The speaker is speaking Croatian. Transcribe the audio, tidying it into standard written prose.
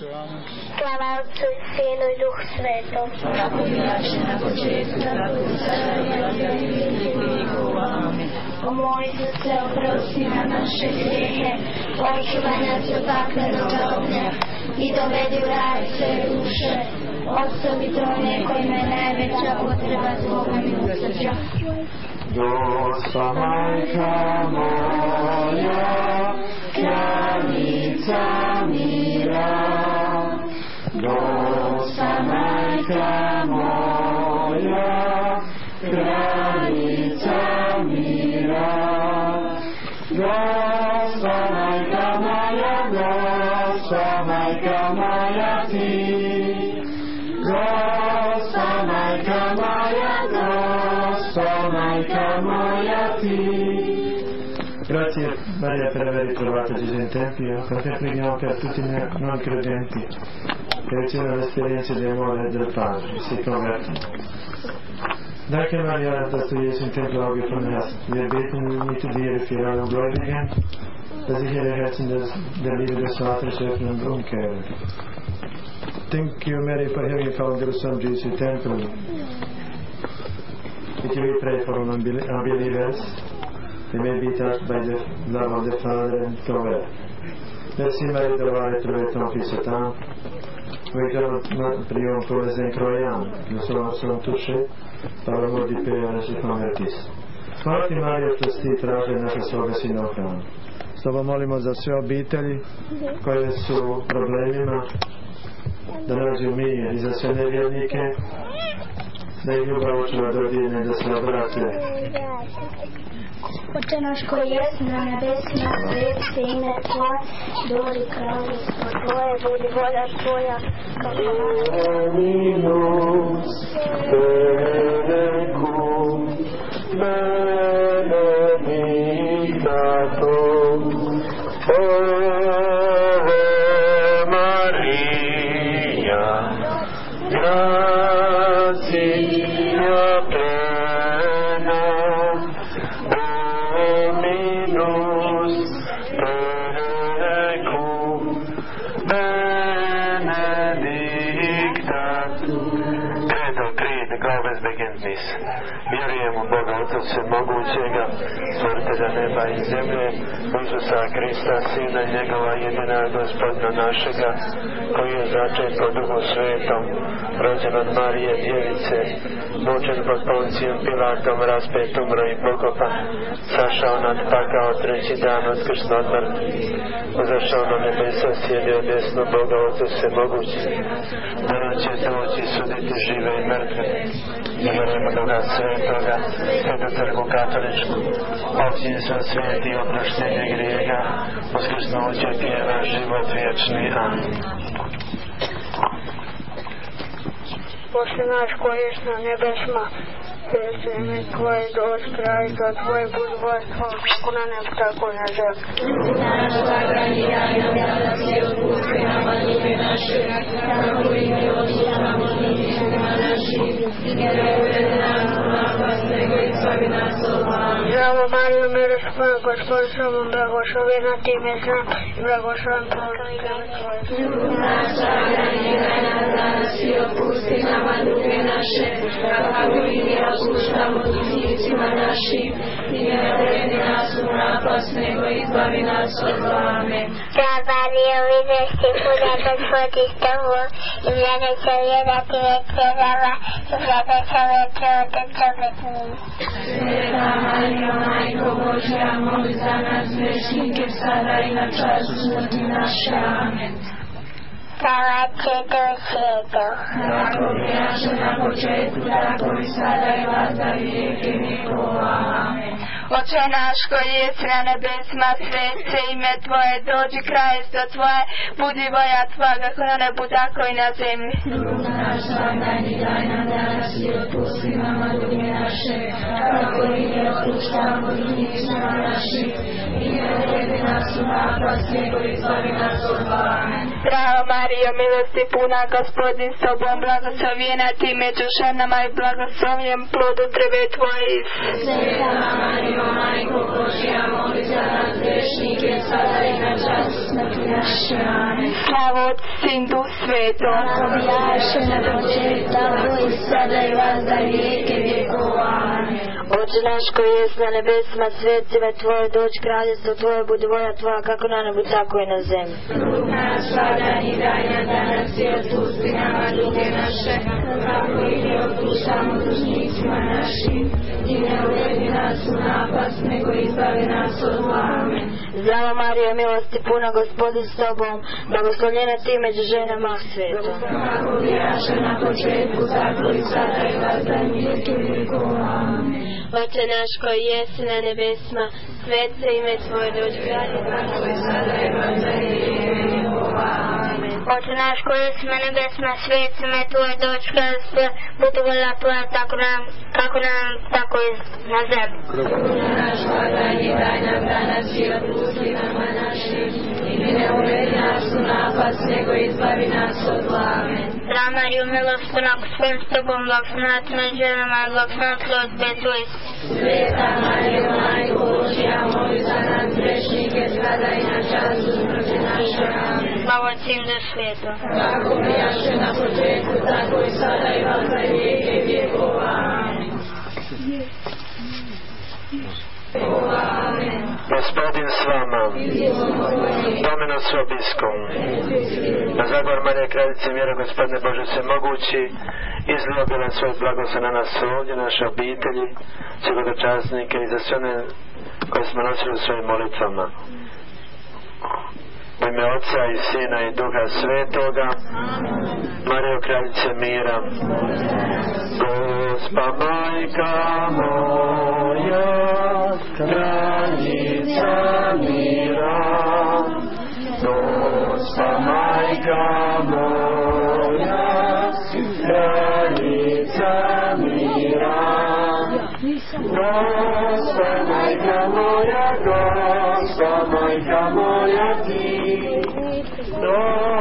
Isusu. Amen. Slava Otcu i Synu i Duhu Svetom. Ako inače na početku, tako i sada i na vijeke vijekova. Amen. O moj Isuse, oprosti nam naše grijehe, očuvaj nas od paklenog ognja i dovedi u raj sve duše, osobito one kojima je najveća potreba Tvoga milosrđa. Gospa majka moja, kraljica mira. Gospa majka moja, kraljica mira. Gospa majka moja, Gospa majka moja ti. Gospa majka moja, Gospa majka moja ti. Grazie Maria per aver ritrovato Gesù in Tempio, con te preghiamo per tutti noi non credenti che ricevono l'esperienza di amore del Padre, si convertono. Danke Maria, dass du Jesus im Tempel aufgefunden hast. Wir beten mit dir für alle Gläubigen, dass sich ihre Herzen der Liebe des Vaters öffnen und umkehren. Thank you Mary for having found your son Jesus in Temple. With you we pray for all unbelievers. They may be touched by the love of the Father and convert. Merci Marie d'avoir trouvé ton fils Satan. Nous prions pour les incroyants qui sont touchés par l'amour du Père et se convertissent. Hvala ti Marija što si ti traže naše slobe sinohranu. Stoga molimo za sve obitelji koje su u problemima, da nađu mir, i za sve nevjernike, da ih ljubav očuva dodirne, da se obrate. Oče naš koji jesi na nebesima, sveti se ime Tvoje, dođi kraljevstvo Tvoje, budi volja Tvoja, kako Dominus tecum benedictatum Ave Maria, gratia plena, Dominus tecum benedictatum. Credo, credo, Galvez Begendnis. Vjerujem u Boga Otca Svemogućega, stvoritelja neba i zemlje, Isusa Krista, Sina njegova, jedina Gospodina našega, koji je začet po Duhu Svetom, rođen od Marije Djevice, mučen pod Poncijom Pilatom, raspet, umro i pokopan, sašao nad pakao, treći dan uskrsno od mrtvih, uzašao na nebesa, sjedio desno Boga Otca Svemogućeg, danas će doći suditi žive i mrtve. Vjerujemo Duha Svetoga, Svetu Crkvu Katoličku, općinstvo svijeti i oproštenje grijeha, uskrsnuće tijela, život vječni. Amen. Oče naš koji ješ na nebesima, sveti se ime Tvoje, dođi kraljevstvo Tvoje, budi volja Tvoja, kako na nebu, tako i na zemlji. Naš blagdani daj nam danas i otpusti nama duge naše, kako i mi odpuštamo dužnicima našim, i ne dovedi nas u napast, nego izbavi nas od zla. Zdravo Mariju, milost Tvoja, Gospodin s Tobom, blagoslovljena ti među nama i blagosloven plod utrobe Tvoje. Naš blagdani daj nam danas i otpusti nama duge naše, kako i mi odpuštamo dužnicima našim, i ne dovedi nas u napast, nego izbavi nas od zla. Amen. Zdravo Mariju, milost puna, Gospodin s Tobom, i blagoslovljena ti među nama i blagosloven plod utrobe Tvoje. Sveta Marija, Majko Božja, moli za nas grešnike, sada i na času smrti naše. Amen. Slava Otcu i Duhu. Tako bijaše na početku, tako i sada i na vijeke vjekova. Amen. Oče naš koji jesi na nebesima, sveti se ime Tvoje, dođi kraljevstvo Tvoje, budi volja Tvoja, kako na nebu, tako i na zemlji. Duh naš blagdani daj nam danas i otpusti nama duge naše, kako i mi otpuštamo dužnicima našim, i ne dovedi nas u napast, nego izbavi nas od zla. Amen. Zdravo Marijo, milosti puna, Gospodin s Tobom, blagoslovljena ti među ženama i blagoslovljen plod utrobe Tvoje, Isus. Sveta Marijo, Mario, Majko Božja, moli za nas grešnike, sada i na čas smrti naše. Amen. Slava Otcu, Sinu, Duhu Svetom. Kako bijaše na početku, tako i sada i vazda vijeke vjekova. Amen. Oče naš koji jest na nebesima, sveti ime Tvoje, dođi kraljestvo Tvoje, budi volja Tvoja kako na nebu, tako i na zemlji. Kruh naš svakdanji daj nam danas i otpusti nama duge naše, kako i mi otpuštamo dužnicima našim. I ne uvedi nas u napast, nego izbavi nas od zla. Amen. Zdrava Marija, milosti puna, Gospodin s Tobom, blagoslovljena Ti među ženama sveta. Kako bijaše na početku, tako i sada i vazda vijeke vjekova. Amen. Oče naš koji jesi na nebesima, svet se ime Tvoje, dođi kraljestvo Tvoje, sada i vazda vijeke vjekova. Amen. Oče naš koji jesi na nebesima, svet se ime Tvoje, dođi kraljestvo, budi volja Tvoja, kako nam, tako i na zemlji. Kruh naš svakdanji daj nam danas i otpusti nama našim. I mi ne uvedi nas u napast, nego izbavi nas od zla. Amen. Zdrava Marija, milost puna, Gospodin s Tobom, blagoslovljena Ti među ženama i blagoslovljen plod Tvoj Isus. Sveta Marija, Majko Božja, moli za nas grešnike, sada i na času smrti naše. Amen. Slava Otcu, Sinu, Duhu Svetom. Kako bijaše na početku, tako i sada i vazda vijeke vjekova. Amen. Amen. Gospodin s vama, Dominus vobiscum. Na zagovor Marije Kraljice mjera, Gospodine Bože svemogući, izlio bilan svoj blagoslov na nas ovdje, naše obitelji, svjedočasnike i za sve one koje smo nosili u svojim molitvama. U ime Otca i Sina i Duha Svetoga, Marijo Kraljice mira, Gospa Majka moja, Kraljica mira, Gospa Majka moja, Kraljica mira, Gospa Majka moja, Gospa Majka moja ti,